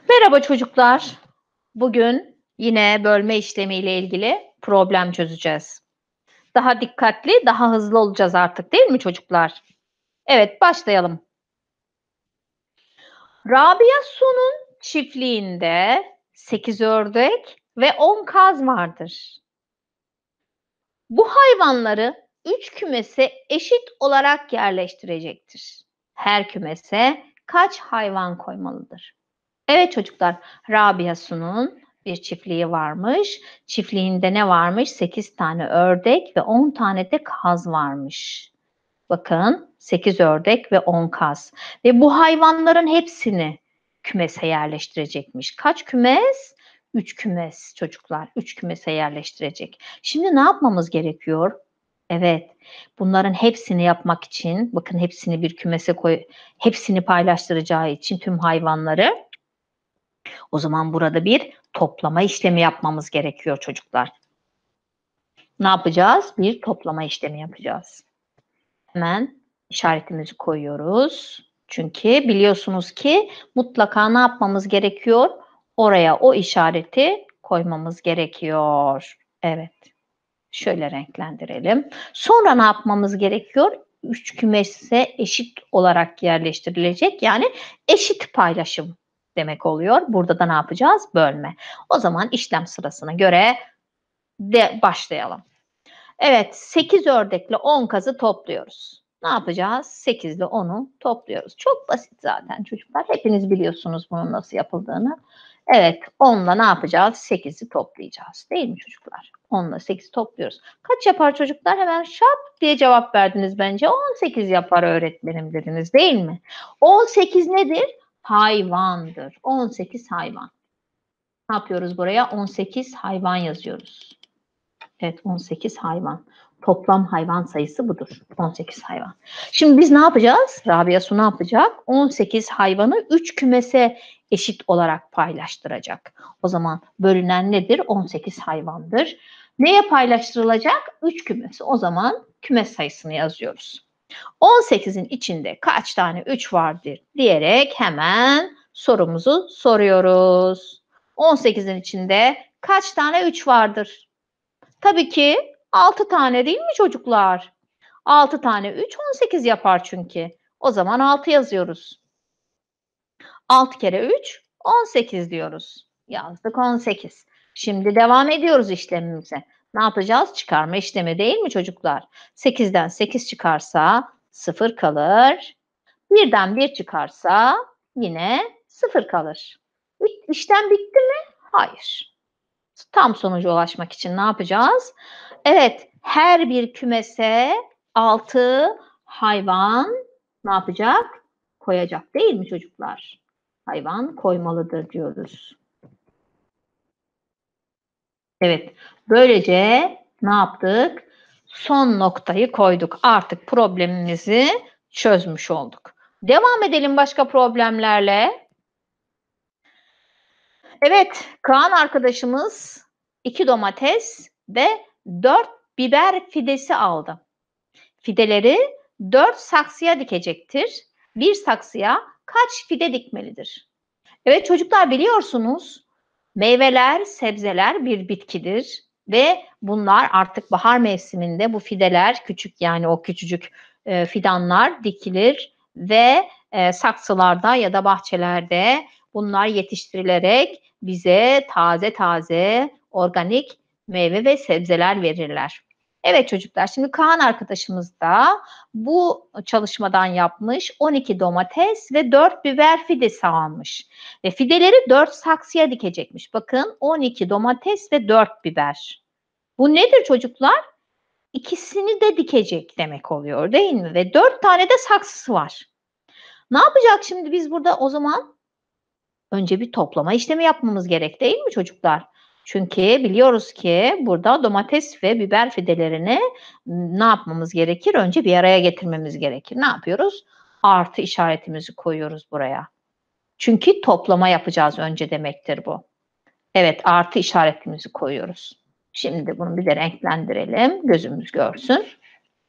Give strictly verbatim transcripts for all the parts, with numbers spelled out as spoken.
Merhaba çocuklar. Bugün yine bölme işlemiyle ilgili problem çözeceğiz. Daha dikkatli, daha hızlı olacağız artık, değil mi çocuklar? Evet, başlayalım. Rabia Su'nun çiftliğinde sekiz ördek ve on kaz vardır. Bu hayvanları üç kümese eşit olarak yerleştirecektir. Her kümese kaç hayvan koymalıdır? Evet çocuklar, Rabia Su'nun bir çiftliği varmış. Çiftliğinde ne varmış? sekiz tane ördek ve on tane de kaz varmış. Bakın, sekiz ördek ve on kaz. Ve bu hayvanların hepsini kümese yerleştirecekmiş. Kaç kümes? üç kümes çocuklar. üç kümese yerleştirecek. Şimdi ne yapmamız gerekiyor? Evet, bunların hepsini yapmak için, bakın hepsini bir kümese koy, hepsini paylaştıracağı için tüm hayvanları, o zaman burada bir toplama işlemi yapmamız gerekiyor çocuklar. Ne yapacağız? Bir toplama işlemi yapacağız. Hemen işaretimizi koyuyoruz. Çünkü biliyorsunuz ki mutlaka ne yapmamız gerekiyor? Oraya o işareti koymamız gerekiyor. Evet. Şöyle renklendirelim. Sonra ne yapmamız gerekiyor? Üç kümese eşit olarak yerleştirilecek. Yani eşit paylaşım demek oluyor. Burada da ne yapacağız? Bölme. O zaman işlem sırasına göre de başlayalım. Evet, sekiz ördekle on kazı topluyoruz. Ne yapacağız? sekiz ile onu topluyoruz. Çok basit zaten çocuklar. Hepiniz biliyorsunuz bunun nasıl yapıldığını. Evet, on ile ne yapacağız? sekizi toplayacağız. Değil mi çocuklar? on ile sekizi topluyoruz. Kaç yapar çocuklar? Hemen şap diye cevap verdiniz bence. on sekiz yapar öğretmenim dediniz değil mi? on sekiz nedir? Hayvandır. on sekiz hayvan. Ne yapıyoruz buraya? on sekiz hayvan yazıyoruz. Evet, on sekiz hayvan. Toplam hayvan sayısı budur. on sekiz hayvan. Şimdi biz ne yapacağız? Rabia Su ne yapacak? on sekiz hayvanı üç kümese eşit olarak paylaştıracak. O zaman bölünen nedir? on sekiz hayvandır. Neye paylaştırılacak? üç kümesi. O zaman kümes sayısını yazıyoruz. on sekizin içinde kaç tane üç vardır diyerek hemen sorumuzu soruyoruz. on sekizin içinde kaç tane üç vardır? Tabii ki altı tane değil mi çocuklar? altı tane üç, on sekiz yapar çünkü. O zaman altı yazıyoruz. altı kere üç, on sekiz diyoruz. Yazdık on sekiz. Şimdi devam ediyoruz işlemimize. Ne yapacağız? Çıkarma işlemi değil mi çocuklar? sekizden sekiz çıkarsa sıfır kalır. birden bir çıkarsa yine sıfır kalır. İşlem bitti mi? Hayır. Tam sonuca ulaşmak için ne yapacağız? Evet, her bir kümese altı hayvan ne yapacak? Koyacak değil mi çocuklar? Hayvan koymalıdır diyoruz. Evet, böylece ne yaptık? Son noktayı koyduk. Artık problemimizi çözmüş olduk. Devam edelim başka problemlerle. Evet, Kaan arkadaşımız iki domates ve dört biber fidesi aldı. Fideleri dört saksıya dikecektir. Bir saksıya kaç fide dikmelidir? Evet çocuklar biliyorsunuz meyveler, sebzeler bir bitkidir ve bunlar artık bahar mevsiminde bu fideler küçük yani o küçücük e, fidanlar dikilir ve e, saksılarda ya da bahçelerde bunlar yetiştirilerek bize taze taze organik meyve ve sebzeler verirler. Evet çocuklar şimdi Kaan arkadaşımız da bu çalışmadan yapmış on iki domates ve dört biber fidesi almış. Ve fideleri dört saksıya dikecekmiş. Bakın on iki domates ve dört biber. Bu nedir çocuklar? İkisini de dikecek demek oluyor değil mi? Ve dört tane de saksısı var. Ne yapacak şimdi biz burada o zaman? Önce bir toplama işlemi yapmamız gerek değil mi çocuklar? Çünkü biliyoruz ki burada domates ve biber fidelerini ne yapmamız gerekir? Önce bir araya getirmemiz gerekir. Ne yapıyoruz? Artı işaretimizi koyuyoruz buraya. Çünkü toplama yapacağız önce demektir bu. Evet, artı işaretimizi koyuyoruz. Şimdi bunu bir de renklendirelim. Gözümüz görsün.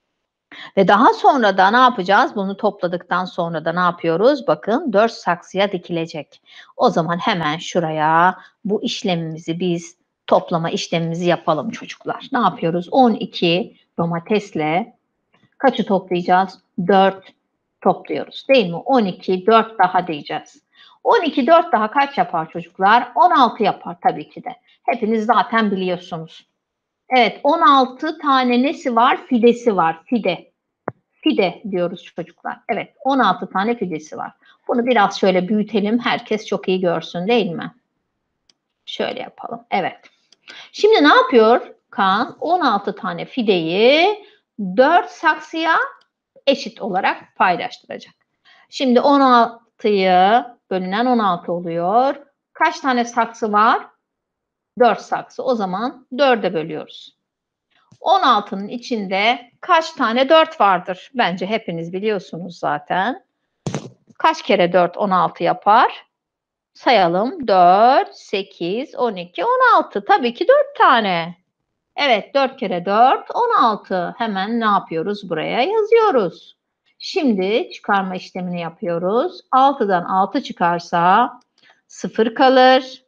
Ve daha sonra da ne yapacağız? Bunu topladıktan sonra da ne yapıyoruz? Bakın dört saksıya dikilecek. O zaman hemen şuraya bu işlemimizi biz toplama işlemimizi yapalım çocuklar. Ne yapıyoruz? on iki domatesle kaçı toplayacağız? dört topluyoruz değil mi? on iki, dört daha diyeceğiz. on iki, dört daha kaç yapar çocuklar? on altı yapar tabii ki de. Hepiniz zaten biliyorsunuz. Evet, on altı tane nesi var? Fidesi var. Fide. Fide diyoruz çocuklar. Evet, on altı tane fidesi var. Bunu biraz şöyle büyütelim. Herkes çok iyi görsün değil mi? Şöyle yapalım. Evet. Şimdi ne yapıyor Kaan? on altı tane fideyi dört saksıya eşit olarak paylaştıracak. Şimdi on altıyı bölünen on altı oluyor. Kaç tane saksı var? dört saksı. O zaman dörde bölüyoruz. on altının içinde kaç tane dört vardır? Bence hepiniz biliyorsunuz zaten. Kaç kere dört on altı yapar? Sayalım. dört, sekiz, on iki, on altı. Tabii ki dört tane. Evet, dört kere dört, on altı. Hemen ne yapıyoruz? Buraya yazıyoruz. Şimdi çıkarma işlemini yapıyoruz. altıdan altı çıkarsa sıfır kalır.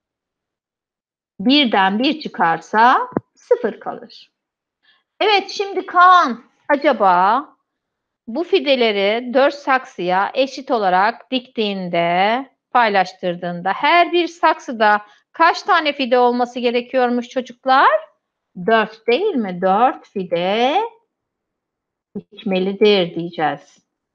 birden bir çıkarsa sıfır kalır. Evet, şimdi Kaan, acaba bu fideleri dört saksıya eşit olarak diktiğinde, paylaştırdığında her bir saksıda kaç tane fide olması gerekiyormuş çocuklar? dört değil mi? dört fide dikmelidir diyeceğiz.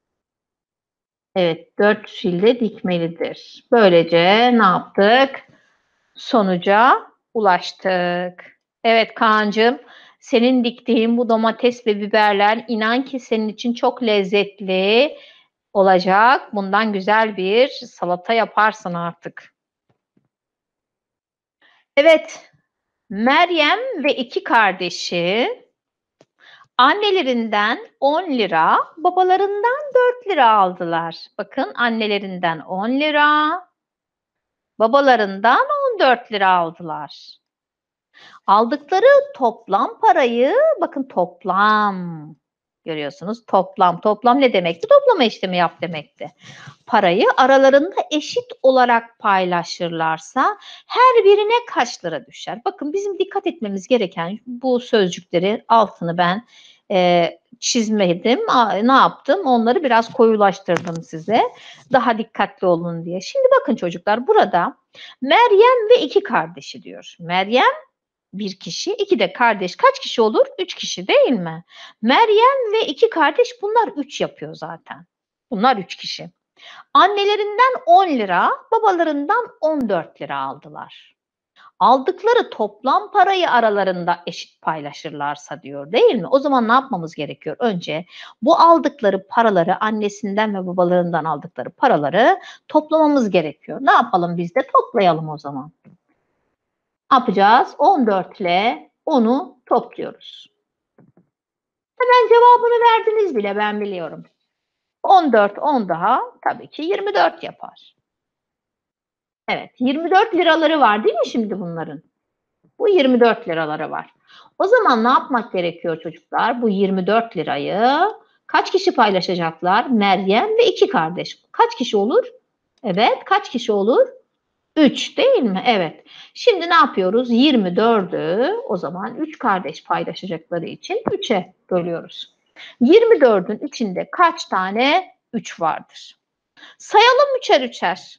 Evet, dört fide dikmelidir. Böylece ne yaptık? Sonuca ulaştık. Evet Kaan'cığım, senin diktiğin bu domates ve biberler inan ki senin için çok lezzetli olacak. Bundan güzel bir salata yaparsın artık. Evet, Meryem ve iki kardeşi annelerinden on lira, babalarından dört lira aldılar. Bakın annelerinden on lira, babalarından on dört lira aldılar. Aldıkları toplam parayı, bakın toplam, görüyorsunuz toplam. Toplam ne demekti? Toplama işlemi yap demekti. Parayı aralarında eşit olarak paylaşırlarsa her birine kaç lira düşer? Bakın bizim dikkat etmemiz gereken bu sözcükleri altını ben e, çizmedim. Ne yaptım? Onları biraz koyulaştırdım size. Daha dikkatli olun diye. Şimdi bakın çocuklar, burada Meryem ve iki kardeşi diyor. Meryem bir kişi, iki de kardeş kaç kişi olur? Üç kişi değil mi? Meryem ve iki kardeş, bunlar üç yapıyor zaten. Bunlar üç kişi. Annelerinden on lira, babalarından on dört lira aldılar. Aldıkları toplam parayı aralarında eşit paylaşırlarsa diyor değil mi? O zaman ne yapmamız gerekiyor? Önce bu aldıkları paraları, annesinden ve babalarından aldıkları paraları toplamamız gerekiyor. Ne yapalım biz de? Toplayalım o zaman. Ne yapacağız? on dört ile onu topluyoruz. Hemen cevabını verdiniz bile, ben biliyorum. on dört, on daha tabii ki yirmi dört yapar. Evet, yirmi dört liraları var değil mi şimdi bunların? Bu yirmi dört liraları var. O zaman ne yapmak gerekiyor çocuklar? Bu yirmi dört lirayı kaç kişi paylaşacaklar? Meryem ve iki kardeş. Kaç kişi olur? Evet, kaç kişi olur? üç değil mi? Evet. Şimdi ne yapıyoruz? yirmi dördü o zaman üç kardeş paylaşacakları için üçe bölüyoruz. yirmi dördün içinde kaç tane üç vardır? Sayalım üçer üçer.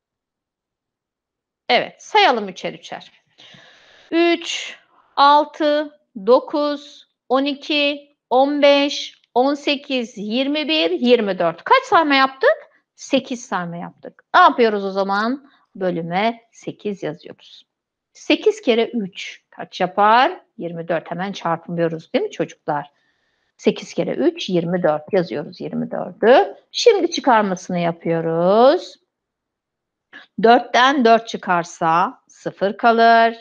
Evet, sayalım üçer üçer. üç, altı, dokuz, on iki, on beş, on sekiz, yirmi bir, yirmi dört. Kaç sayma yaptık? sekiz sayma yaptık. Ne yapıyoruz o zaman? Bölüme sekiz yazıyoruz. sekiz kere üç kaç yapar? yirmi dört. Hemen çarpmıyoruz değil mi çocuklar? sekiz kere üç, yirmi dört yazıyoruz yirmi dördü. Şimdi çıkarmasını yapıyoruz. dörtten dört çıkarsa sıfır kalır.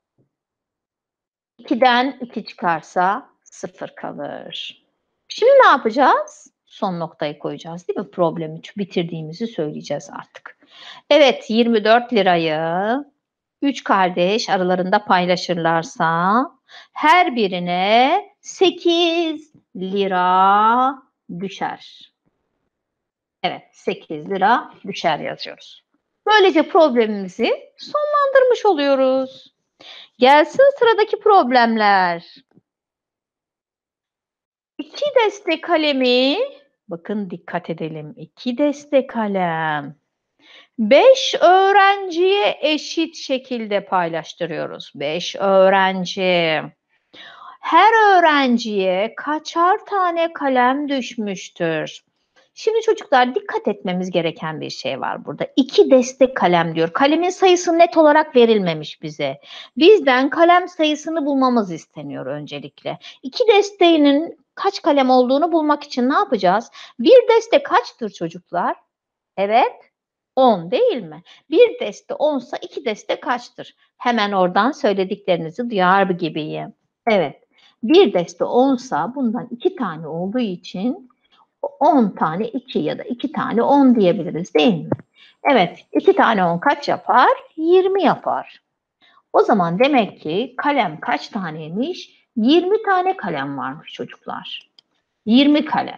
ikiden iki çıkarsa sıfır kalır. Şimdi ne yapacağız? Son noktayı koyacağız değil mi? Problemi bitirdiğimizi söyleyeceğiz artık. Evet, yirmi dört lirayı üç kardeş aralarında paylaşırlarsa her birine sekiz lira düşer. Evet, sekiz lira düşer yazıyoruz. Böylece problemimizi sonlandırmış oluyoruz. Gelsin sıradaki problemler. İki deste kalemi, bakın dikkat edelim. İki deste kalem. Beş öğrenciye eşit şekilde paylaştırıyoruz. Beş öğrenci. Her öğrenciye kaçar tane kalem düşmüştür? Şimdi çocuklar dikkat etmemiz gereken bir şey var burada. İki deste kalem diyor. Kalemin sayısı net olarak verilmemiş bize. Bizden kalem sayısını bulmamız isteniyor öncelikle. İki desteğinin kaç kalem olduğunu bulmak için ne yapacağız? Bir deste kaçtır çocuklar? Evet, on değil mi? Bir deste onsa iki deste kaçtır? Hemen oradan söylediklerinizi duyar gibiyim. Evet, bir deste onsa bundan iki tane olduğu için on tane iki ya da iki tane on diyebiliriz değil mi? Evet, iki tane on kaç yapar? yirmi yapar. O zaman demek ki kalem kaç taneymiş? yirmi tane kalem varmış çocuklar. yirmi kalem.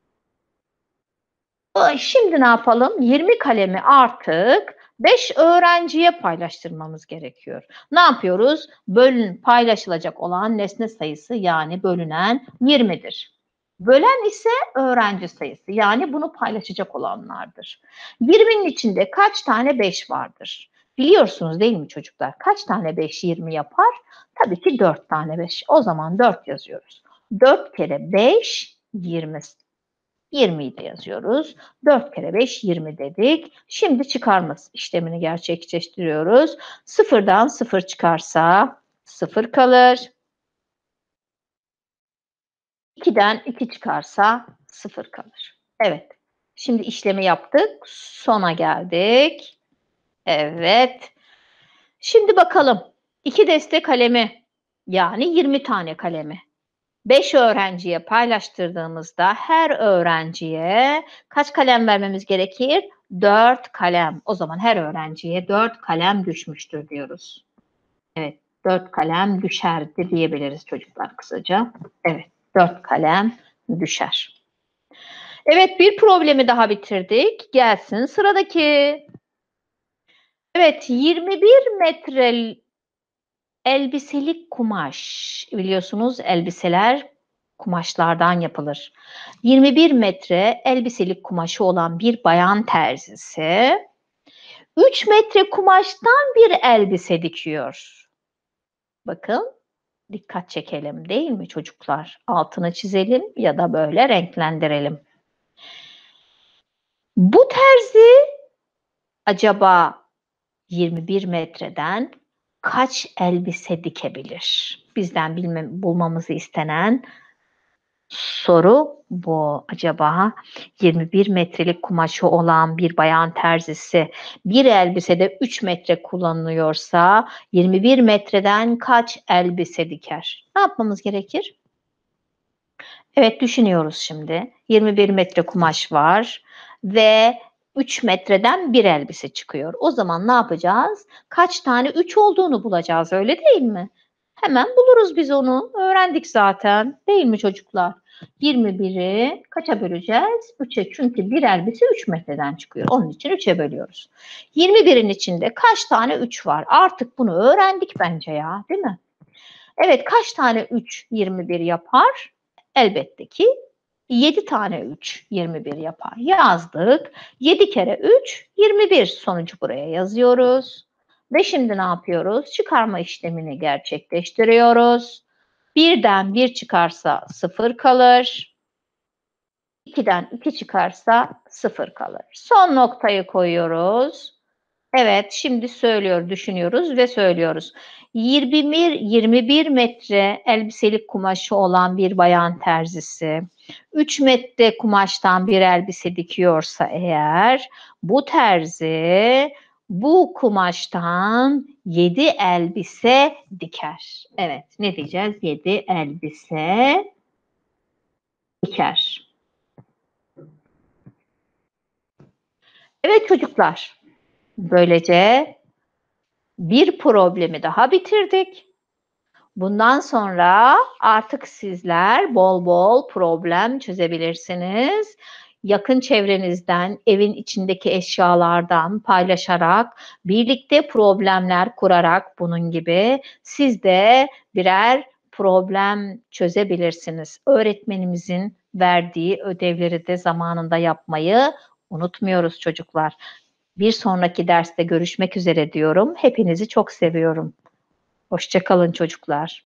Şimdi ne yapalım? yirmi kalemi artık beş öğrenciye paylaştırmamız gerekiyor. Ne yapıyoruz? Bölün, paylaşılacak olan nesne sayısı yani bölünen yirmidir. Bölen ise öğrenci sayısı yani bunu paylaşacak olanlardır. yirminin içinde kaç tane beş vardır? Biliyorsunuz değil mi çocuklar? Kaç tane beş yirmi yapar? Tabii ki dört tane beş. O zaman dört yazıyoruz. dört kere beş yirmi. yirmiyi de yazıyoruz. dört kere beş yirmi dedik. Şimdi çıkarma işlemini gerçekleştiriyoruz. Sıfırdan sıfır çıkarsa sıfır kalır. ikiden iki çıkarsa sıfır kalır. Evet. Şimdi işlemi yaptık. Sona geldik. Evet. Şimdi bakalım. İki deste kalemi yani yirmi tane kalemi beş öğrenciye paylaştırdığımızda her öğrenciye kaç kalem vermemiz gerekir? dört kalem. O zaman her öğrenciye dört kalem düşmüştür diyoruz. Evet, dört kalem düşerdi diyebiliriz çocuklar kısaca. Evet, dört kalem düşer. Evet, bir problemi daha bitirdik. Gelsin sıradaki. Evet, yirmi bir metre elbiselik kumaş. Biliyorsunuz elbiseler kumaşlardan yapılır. yirmi bir metre elbiselik kumaşı olan bir bayan terzisi üç metre kumaştan bir elbise dikiyor. Bakın dikkat çekelim değil mi çocuklar? Altını çizelim ya da böyle renklendirelim. Bu terzi acaba yirmi bir metreden kaç elbise dikebilir? Bizden bilmem, bulmamızı istenen soru bu. Acaba yirmi bir metrelik kumaşı olan bir bayan terzisi bir elbisede üç metre kullanılıyorsa yirmi bir metreden kaç elbise diker? Ne yapmamız gerekir? Evet düşünüyoruz şimdi. yirmi bir metre kumaş var ve üç metreden bir elbise çıkıyor. O zaman ne yapacağız? Kaç tane üç olduğunu bulacağız öyle değil mi? Hemen buluruz biz onu. Öğrendik zaten. Değil mi çocuklar? yirmi biri kaça böleceğiz? üçe. Çünkü bir elbise üç metreden çıkıyor. Onun için üçe bölüyoruz. yirmi birin içinde kaç tane üç var? Artık bunu öğrendik bence ya, değil mi? Evet, kaç tane üç yirmi bir yapar? Elbette ki yedi tane üç yirmi bir yapar. Yazdık. yedi kere üç yirmi bir sonucu buraya yazıyoruz. Ve şimdi ne yapıyoruz? Çıkarma işlemini gerçekleştiriyoruz. birden bir çıkarsa sıfır kalır. ikiden iki çıkarsa sıfır kalır. Son noktayı koyuyoruz. Evet, şimdi söylüyor, düşünüyoruz ve söylüyoruz. yirmi bir, yirmi bir metre elbiselik kumaşı olan bir bayan terzisi, üç metre kumaştan bir elbise dikiyorsa eğer, bu terzi bu kumaştan yedi elbise diker. Evet, ne diyeceğiz? yedi elbise diker. Evet çocuklar, böylece bir problemi daha bitirdik. Bundan sonra artık sizler bol bol problem çözebilirsiniz. Yakın çevrenizden, evin içindeki eşyalardan paylaşarak, birlikte problemler kurarak bunun gibi siz de birer problem çözebilirsiniz. Öğretmenimizin verdiği ödevleri de zamanında yapmayı unutmuyoruz çocuklar. Bir sonraki derste görüşmek üzere diyorum. Hepinizi çok seviyorum. Hoşça kalın çocuklar.